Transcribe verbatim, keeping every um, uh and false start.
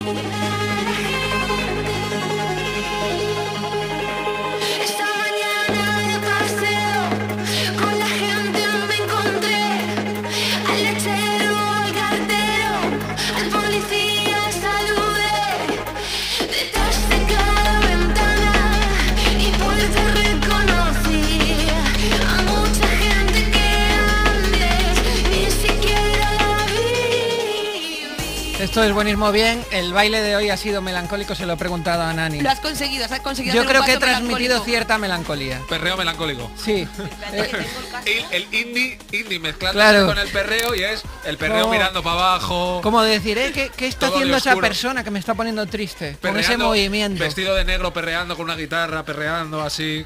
Esto es buenísimo. Bien, el baile de hoy ha sido melancólico, se lo he preguntado a Nani. Lo has conseguido, has conseguido. Yo hacer creo un que he paso transmitido melancólico. cierta melancolía. Perreo melancólico. Sí. El, el indie, indie mezclando Claro. con el perreo y es el perreo Como- mirando para abajo. Como decir, ¿eh? ¿Qué, qué está Todo de haciendo esa oscuro. persona que me está poniendo triste? Con ese perreando, movimiento. Vestido de negro, perreando con una guitarra, perreando así.